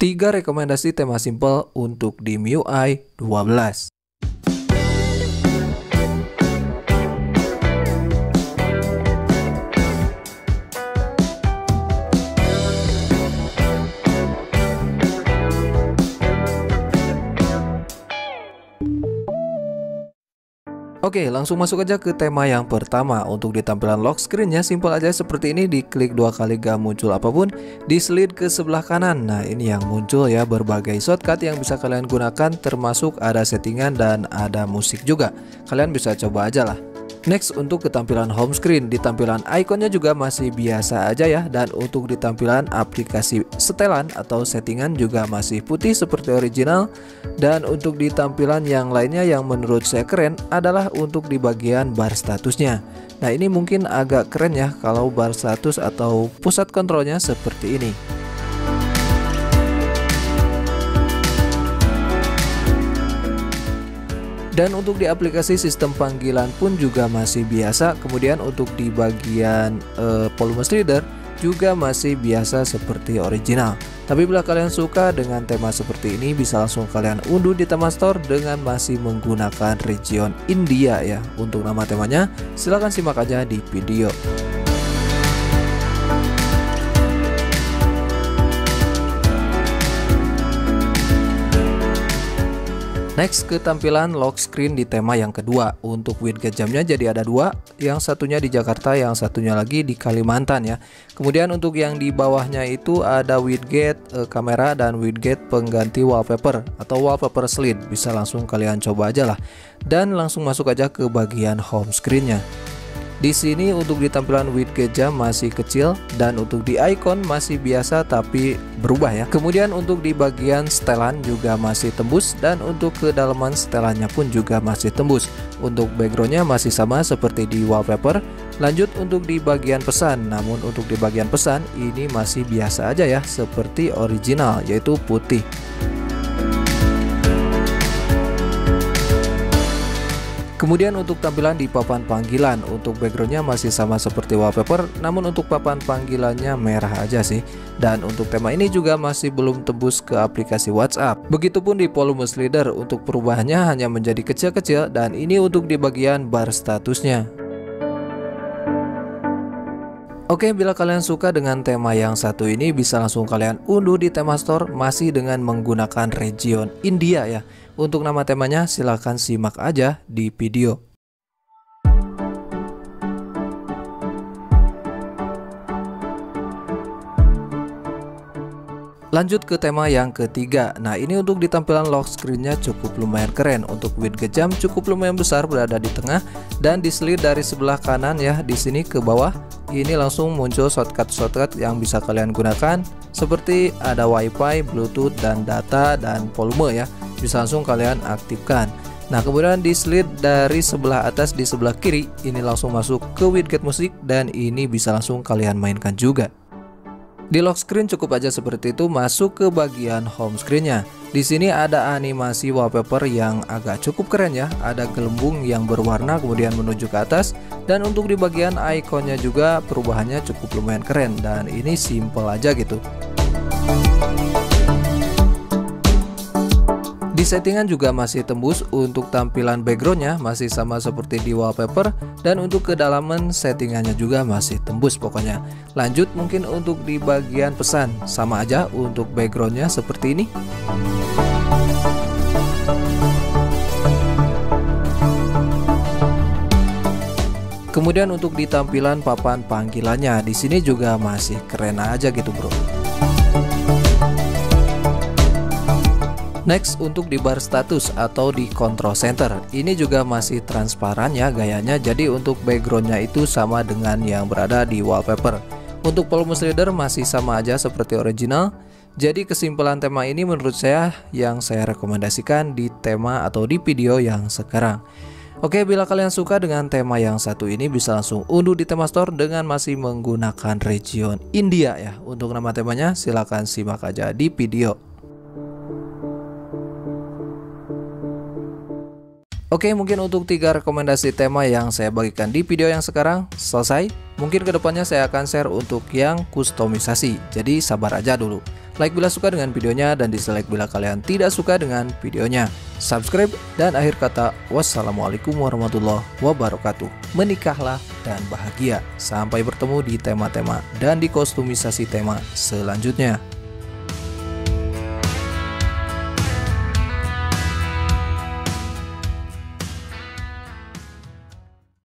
3 rekomendasi tema simple untuk di MIUI 12. Oke, langsung masuk aja ke tema yang pertama. Untuk di tampilan lock screen-nya simple aja seperti ini, diklik 2 kali gak muncul apapun, dislide ke sebelah kanan. Nah, ini yang muncul ya, berbagai shortcut yang bisa kalian gunakan, termasuk ada settingan dan ada musik juga. Kalian bisa coba aja lah. Next, untuk ketampilan home screen, di tampilan ikonnya juga masih biasa aja ya. Dan untuk di tampilan aplikasi setelan atau settingan juga masih putih seperti original. Dan untuk di tampilan yang lainnya yang menurut saya keren adalah untuk di bagian bar statusnya. Nah, ini mungkin agak keren ya kalau bar status atau pusat kontrolnya seperti ini. Dan untuk di aplikasi sistem panggilan pun juga masih biasa. Kemudian untuk di bagian volume slider juga masih biasa seperti original. Tapi bila kalian suka dengan tema seperti ini, bisa langsung kalian unduh di tema store dengan masih menggunakan region India ya. Untuk nama temanya silahkan simak aja di video. Next, ke tampilan lock screen di tema yang kedua. Untuk widget jamnya jadi ada 2, yang satunya di Jakarta, yang satunya lagi di Kalimantan ya. Kemudian untuk yang di bawahnya itu ada widget kamera dan widget pengganti wallpaper atau wallpaper slide. Bisa langsung kalian coba aja lah. Dan langsung masuk aja ke bagian home screen-nya. Di sini untuk di tampilan widget jam masih kecil dan untuk di icon masih biasa tapi berubah ya. Kemudian untuk di bagian setelan juga masih tembus dan untuk kedalaman setelannya pun juga masih tembus. Untuk backgroundnya masih sama seperti di wallpaper. Lanjut untuk di bagian pesan, namun untuk di bagian pesan ini masih biasa aja ya seperti original yaitu putih. Kemudian untuk tampilan di papan panggilan, untuk backgroundnya masih sama seperti wallpaper, namun untuk papan panggilannya merah aja sih. Dan untuk tema ini juga masih belum tembus ke aplikasi WhatsApp. Begitupun di volume slider, untuk perubahannya hanya menjadi kecil-kecil dan ini untuk di bagian bar statusnya. Oke, bila kalian suka dengan tema yang satu ini, bisa langsung kalian unduh di tema store masih dengan menggunakan region India ya. Untuk nama temanya silahkan simak aja di video. Lanjut ke tema yang ketiga. Nah, ini untuk di tampilan lock screen-nya cukup lumayan keren. Untuk widget jam cukup lumayan besar, berada di tengah dan dislide dari sebelah kanan ya. Di sini ke bawah ini langsung muncul shortcut yang bisa kalian gunakan seperti ada WiFi, Bluetooth dan data dan volume ya. Bisa langsung kalian aktifkan. Nah, kemudian di slide dari sebelah atas di sebelah kiri ini langsung masuk ke widget musik dan ini bisa langsung kalian mainkan juga. Di lock screen cukup aja seperti itu, masuk ke bagian home screen-nya. Di sini ada animasi wallpaper yang agak cukup keren ya. Ada gelembung yang berwarna kemudian menuju ke atas dan untuk di bagian ikonnya juga perubahannya cukup lumayan keren dan ini simple aja gitu. Di settingan juga masih tembus, untuk tampilan backgroundnya masih sama seperti di wallpaper dan untuk kedalaman settingannya juga masih tembus pokoknya. Lanjut mungkin untuk di bagian pesan, sama aja untuk backgroundnya seperti ini. Kemudian untuk di tampilan papan panggilannya, di sini juga masih keren aja gitu bro. Next, untuk di bar status atau di control center, ini juga masih transparan ya gayanya. Jadi untuk backgroundnya itu sama dengan yang berada di wallpaper. Untuk volume slider masih sama aja seperti original. Jadi kesimpulan tema ini menurut saya yang saya rekomendasikan di tema atau di video yang sekarang. Oke, bila kalian suka dengan tema yang satu ini, bisa langsung unduh di tema store dengan masih menggunakan region India ya. Untuk nama temanya silahkan simak aja di video. Oke, mungkin untuk 3 rekomendasi tema yang saya bagikan di video yang sekarang selesai. Mungkin kedepannya saya akan share untuk yang kustomisasi, jadi sabar aja dulu. like bila suka dengan videonya, dan dislike bila kalian tidak suka dengan videonya. Subscribe, dan akhir kata, wassalamualaikum warahmatullahi wabarakatuh. Menikahlah dan bahagia. Sampai bertemu di tema-tema dan di kostumisasi tema selanjutnya.